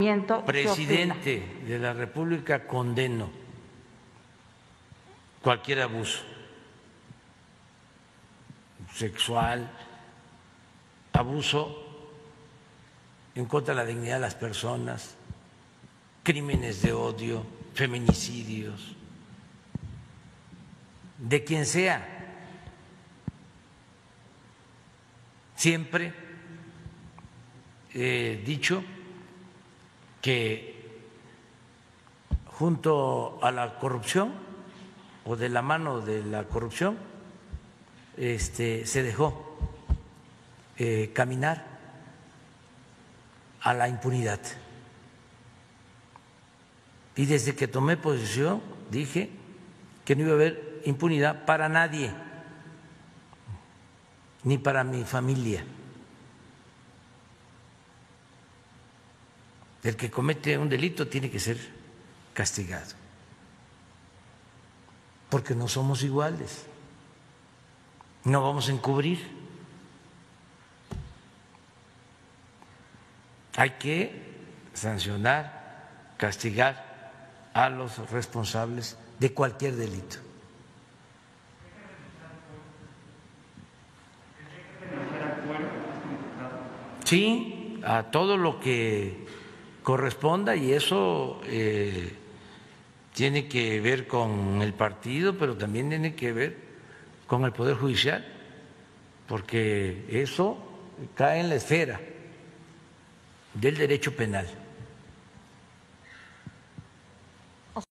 presidente de la República, condeno cualquier abuso sexual, abuso en contra de la dignidad de las personas, crímenes de odio, feminicidios, de quien sea. Siempre he dicho que junto a la corrupción o de la mano de la corrupción se dejó caminar a la impunidad. Y desde que tomé posesión dije que no iba a haber impunidad para nadie, ni para mi familia. El que comete un delito tiene que ser castigado, porque no somos iguales, no vamos a encubrir. Hay que sancionar, castigar a los responsables de cualquier delito. Sí, a todo lo que corresponda, y eso tiene que ver con el partido, pero también tiene que ver con el Poder Judicial, porque eso cae en la esfera del derecho penal.